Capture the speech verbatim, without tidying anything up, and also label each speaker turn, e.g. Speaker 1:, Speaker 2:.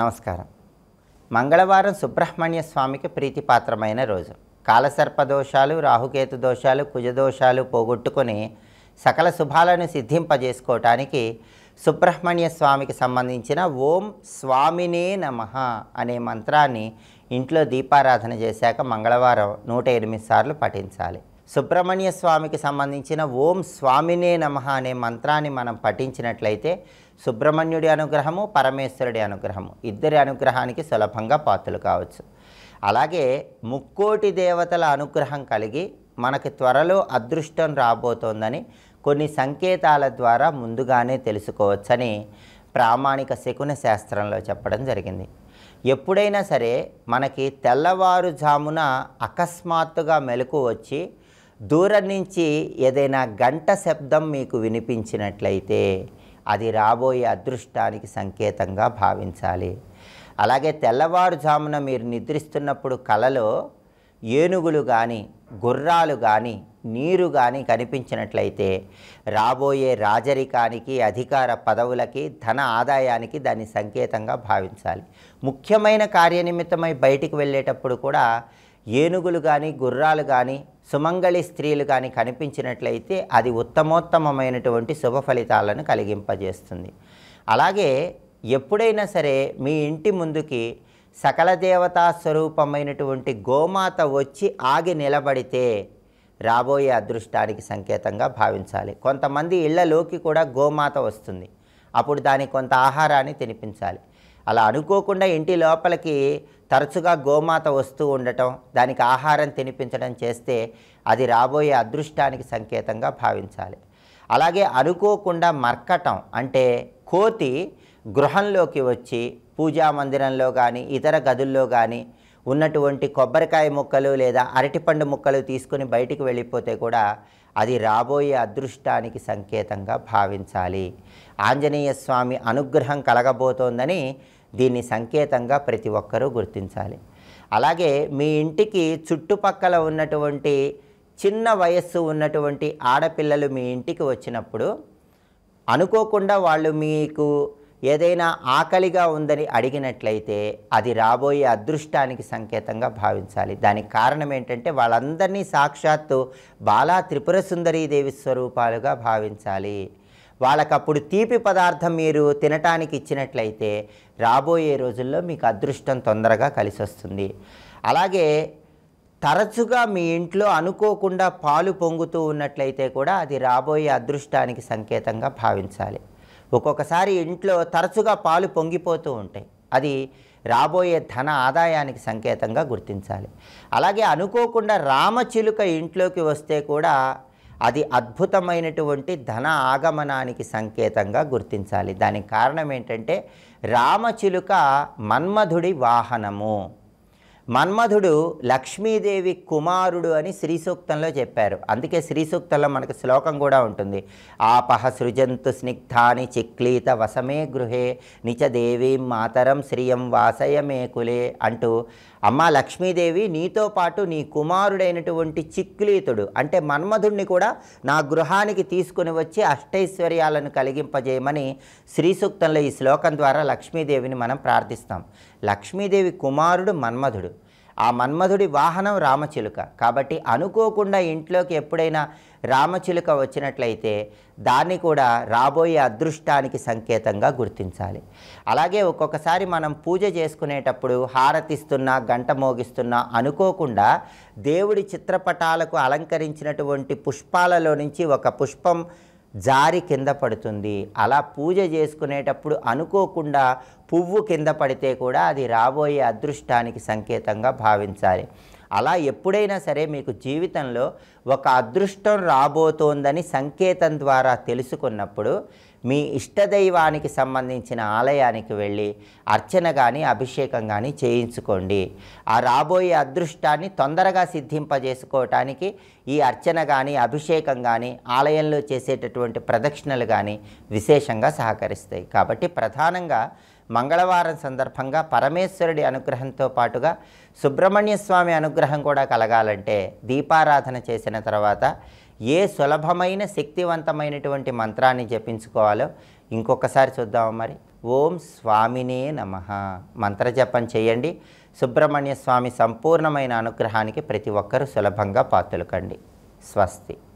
Speaker 1: నమస్కారం. మంగళవారం సుబ్రహ్మణ్య స్వామికి ప్రీతిపాత్రమైన రోజు. కాలసర్ప దోషాలు, రాహుకేతు దోషాలు, కుజదోషాలు పోగొట్టుకొని సకల శుభాలను సిద్ధింపజేసుకోవటానికి సుబ్రహ్మణ్య స్వామికి సంబంధించిన ఓం స్వామినే నమః అనే మంత్రాన్ని ఇంట్లో దీపారాధన చేశాక మంగళవారం నూట ఎనిమిది సార్లు పఠించాలి. సుబ్రహ్మణ్య స్వామికి సంబంధించిన ఓం స్వామినే నమః అనే మంత్రాన్ని మనం పఠించినట్లయితే సుబ్రహ్మణ్యుడి అనుగ్రహము, పరమేశ్వరుడి అనుగ్రహము ఇద్దరి అనుగ్రహానికి సులభంగా పాత్రలు కావచ్చు. అలాగే ముక్కోటి దేవతల అనుగ్రహం కలిగి మనకి త్వరలో అదృష్టం రాబోతోందని కొన్ని సంకేతాల ద్వారా ముందుగానే తెలుసుకోవచ్చని ప్రామాణిక శకున శాస్త్రంలో చెప్పడం జరిగింది. ఎప్పుడైనా సరే మనకి తెల్లవారుజామున అకస్మాత్తుగా మెలకు వచ్చి దూరం నుంచి ఏదైనా గంట శబ్దం మీకు వినిపించినట్లయితే అది రాబోయే అదృష్టానికి సంకేతంగా భావించాలి. అలాగే తెల్లవారుజామున మీరు నిద్రిస్తున్నప్పుడు కలలో ఏనుగులు కానీ, గుర్రాలు కానీ, నీరు కానీ కనిపించినట్లయితే రాబోయే రాజరికానికి, అధికార పదవులకి, ధన ఆదాయానికి దాన్ని సంకేతంగా భావించాలి. ముఖ్యమైన కార్యనిమిత్తమై బయటికి వెళ్ళేటప్పుడు కూడా ఏనుగులు కానీ, గుర్రాలు కానీ, సుమంగళి స్త్రీలు కానీ కనిపించినట్లయితే అది ఉత్తమోత్తమమైనటువంటి శుభ ఫలితాలను కలిగింపజేస్తుంది. అలాగే ఎప్పుడైనా సరే మీ ఇంటి ముందుకి సకల దేవతా స్వరూపమైనటువంటి గోమాత వచ్చి ఆగి నిలబడితే రాబోయే అదృష్టానికి సంకేతంగా భావించాలి. కొంతమంది ఇళ్లలోకి కూడా గోమాత వస్తుంది, అప్పుడు దానికి కొంత ఆహారాన్ని తినిపించాలి. అలా అనుకోకుండా ఇంటి లోపలికి తరచుగా గోమాత వస్తూ ఉండటం, దానికి ఆహారం తినిపించడం చేస్తే అది రాబోయే అదృష్టానికి సంకేతంగా భావించాలి. అలాగే అనుకోకుండా మర్కటం అంటే కోతి గృహంలోకి వచ్చి పూజా మందిరంలో కానీ, ఇతర గదుల్లో కానీ ఉన్నటువంటి కొబ్బరికాయ ముక్కలు లేదా అరటిపండు ముక్కలు తీసుకుని బయటికి వెళ్ళిపోతే కూడా అది రాబోయే అదృష్టానికి సంకేతంగా భావించాలి. ఆంజనేయ స్వామి అనుగ్రహం కలగబోతోందని దీన్ని సంకేతంగా ప్రతి ఒక్కరూ గుర్తించాలి. అలాగే మీ ఇంటికి చుట్టుపక్కల ఉన్నటువంటి చిన్న వయస్సు ఉన్నటువంటి ఆడపిల్లలు మీ ఇంటికి వచ్చినప్పుడు అనుకోకుండా వాళ్ళు మీకు ఏదైనా ఆకలిగా ఉందని అడిగినట్లయితే అది రాబోయే అదృష్టానికి సంకేతంగా భావించాలి. దానికి కారణం ఏంటంటే వాళ్ళందరినీ సాక్షాత్తు బాలా త్రిపుర సుందరీదేవి స్వరూపాలుగా భావించాలి. వాళ్ళకప్పుడు తీపి పదార్థం మీరు తినటానికి ఇచ్చినట్లయితే రాబోయే రోజుల్లో మీకు అదృష్టం తొందరగా కలిసి వస్తుంది. అలాగే తరచుగా మీ ఇంట్లో అనుకోకుండా పాలు పొంగుతూ ఉన్నట్లయితే కూడా అది రాబోయే అదృష్టానికి సంకేతంగా భావించాలి. ఒక్కొక్కసారి ఇంట్లో తరచుగా పాలు పొంగిపోతూ ఉంటాయి, అది రాబోయే ధన ఆదాయానికి సంకేతంగా గుర్తించాలి. అలాగే అనుకోకుండా రామచిలుక ఇంట్లోకి వస్తే కూడా అది అద్భుతమైనటువంటి ధన ఆగమనానికి సంకేతంగా గుర్తించాలి. దానికి కారణం ఏంటంటే రామచిలుక మన్మధుడి వాహనము. మన్మధుడు లక్ష్మీదేవి కుమారుడు అని శ్రీ సూక్తంలో చెప్పారు. అందుకే శ్రీ సూక్తంలో మనకు శ్లోకం కూడా ఉంటుంది. ఆపహ సృజంతు స్నిగ్ధాని చిక్లీత వసమే గృహే నిచదేవీం మాతరం శ్రియం వాసయమే కులే అంటూ, అమ్మ లక్ష్మీదేవి నీతో పాటు నీ కుమారుడైనటువంటి చిక్లీతుడు అంటే మన్మధుడిని కూడా నా గృహానికి తీసుకుని వచ్చి అష్టైశ్వర్యాలను కలిగింపజేయమని శ్రీ సూక్తంలో ఈ శ్లోకం ద్వారా లక్ష్మీదేవిని మనం ప్రార్థిస్తాం. లక్ష్మీదేవి కుమారుడు మన్మధుడు, ఆ మన్మధుడి వాహనం రామచిలుక. కాబట్టి అనుకోకుండా ఇంట్లోకి ఎప్పుడైనా రామచిలుక వచ్చినట్లయితే దాన్ని కూడా రాబోయే అదృష్టానికి సంకేతంగా గుర్తించాలి. అలాగే ఒక్కొక్కసారి మనం పూజ చేసుకునేటప్పుడు హారతిస్తున్నా, గంట మోగిస్తున్నా అనుకోకుండా దేవుడి చిత్రపటాలకు అలంకరించినటువంటి పుష్పాలలో నుంచి ఒక పుష్పం జారి కింద పడుతుంది. అలా పూజ చేసుకునేటప్పుడు అనుకోకుండా పువ్వు కింద పడితే కూడా అది రాబోయే అదృష్టానికి సంకేతంగా భావించాలి. అలా ఎప్పుడైనా సరే మీకు జీవితంలో ఒక అదృష్టం రాబోతోందని సంకేతం ద్వారా తెలుసుకున్నప్పుడు మీ ఇష్టదైవానికి సంబంధించిన ఆలయానికి వెళ్ళి అర్చన కానీ, అభిషేకం కానీ చేయించుకోండి. ఆ రాబోయే అదృష్టాన్ని తొందరగా సిద్ధింపజేసుకోవటానికి ఈ అర్చన కానీ, అభిషేకం కానీ, ఆలయంలో చేసేటటువంటి ప్రదక్షిణలు కానీ విశేషంగా సహకరిస్తాయి. కాబట్టి ప్రధానంగా మంగళవారం సందర్భంగా పరమేశ్వరుడి అనుగ్రహంతో పాటుగా సుబ్రహ్మణ్య స్వామి అనుగ్రహం కూడా కలగాలంటే దీపారాధన చేసిన తర్వాత ఏ సులభమైన శక్తివంతమైనటువంటి మంత్రాన్ని జపించుకోవాలో ఇంకొకసారి చూద్దాము. మరి ఓం స్వామినే నమః మంత్రజపం చేయండి. సుబ్రహ్మణ్య స్వామి సంపూర్ణమైన అనుగ్రహానికి ప్రతి ఒక్కరూ సులభంగా పాత్రలు కండి. స్వస్తి.